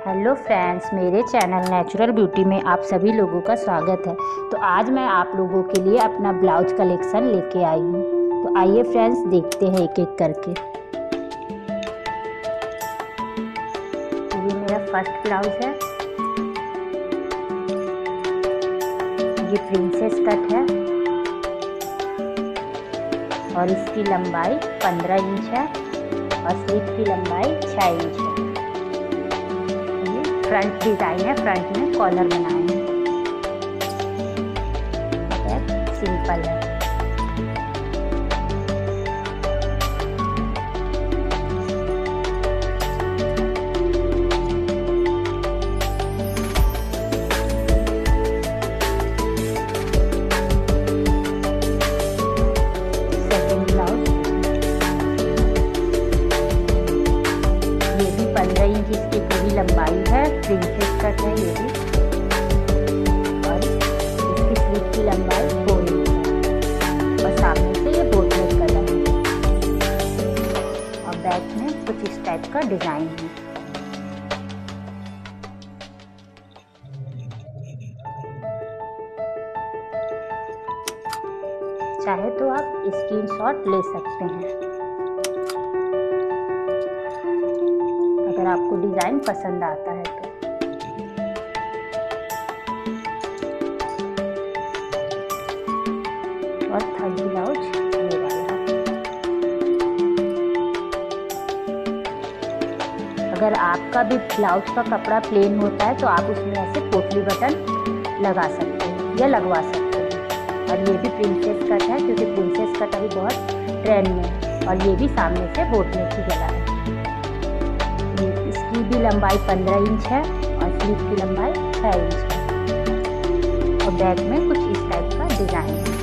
Hello friends, मेरे channel natural beauty में आप सभी लोगों का स्वागत है। तो आज मैं आप लोगों के लिए अपना ब्लाउज कलेक्शन लेके आई हूँ। तो आइए फ्रेंड्स, देखते हैं एक एक करके। ये मेरा फर्स्ट ब्लाउज है। ये प्रिंसेस कट है और इसकी लंबाई 15 इंच है और स्लीव की लंबाई 6 इंच है। फ्रंट डिजाइन है, फ्रंट में कॉलर बनाए हैं। सिंपल है। सेकंड ब्लाउज, ये भी 15 इंच इसकी पूरी लंबाई है। प्रिंसेस कट है ये भी और इसकी स्लीव की लंबाई 4 इंच है और सामने से ये बोटनेक कलर है और बैक में कुछ इस टाइप का डिजाइन है। चाहे तो आप स्क्रीनशॉट ले सकते हैं अगर आपको डिजाइन पसंद आता है तो। और थर्ड ब्लाउज ये वाला। अगर आपका भी ब्लाउज का कपड़ा प्लेन होता है तो आप उसमें ऐसे पोटली बटन लगा सकते हैं या लगवा सकते हैं। और ये भी प्रिंसेस कट है क्योंकि प्रिंसेस कट अभी बहुत ट्रेंड में है और ये भी सामने से बोटनेक की गला है। इसकी भी लंबाई 15 इंच है और स्लीव की लंबाई 6 इंच है और बैक में कुछ इस टाइप का डिजाइन है।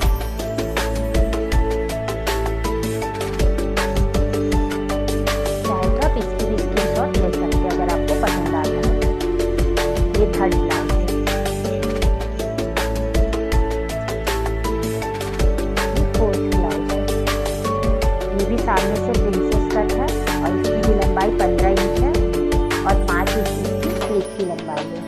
चाहे तो आप इसकी भी स्क्रीनशॉट ले सकते हैं अगर आपको पसंद आता है। ये थर्ड ब्लाउज है। ये फोर्थ ब्लाउज है। ये भी सामने से प्रिंसेस कट है और इसकी भी लंबाई 15 इंच है और 5 इंच की स्लीव की लंबाई है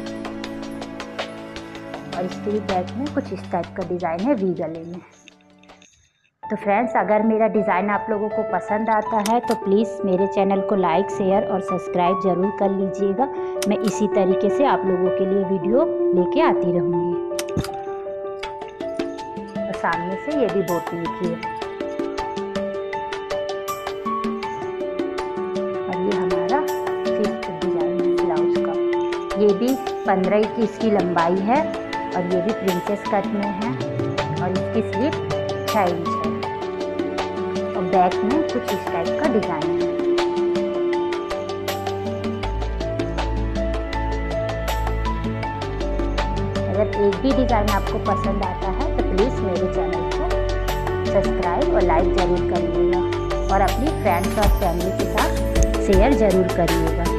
और इसके बैक में कुछ इस टाइप का डिज़ाइन है वी गले में। तो फ्रेंड्स, अगर मेरा डिज़ाइन आप लोगों को पसंद आता है तो प्लीज़ मेरे चैनल को लाइक, शेयर और सब्सक्राइब ज़रूर कर लीजिएगा। मैं इसी तरीके से आप लोगों के लिए वीडियो लेके आती रहूँगी। और सामने से ये भी बोटनेक है और ये हमारा फिफ्थ डिजाइन है ब्लाउज का। ये भी 15 इंच इसकी लंबाई है और ये भी प्रिंसेस कट में है और इसकी स्लीव 6 इंच है और बैक में कुछ इस टाइप का डिजाइन है। अगर एक भी डिजाइन आपको पसंद आता है तो प्लीज मेरे चैनल को सब्सक्राइब और लाइक जरूर करिएगा और अपनी फ्रेंड्स और फैमिली के साथ शेयर जरूर करिएगा।